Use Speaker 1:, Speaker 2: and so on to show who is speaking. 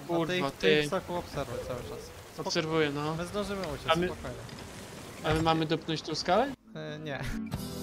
Speaker 1: Kurwa,
Speaker 2: ty
Speaker 1: ty.
Speaker 2: ich soku obserwuj cały czas.
Speaker 1: Obserwuję, no.
Speaker 2: My zdążymy uciec,
Speaker 1: A my-
Speaker 2: spokojnie.
Speaker 1: A my mamy dopnąć tą skałę?
Speaker 2: Nie.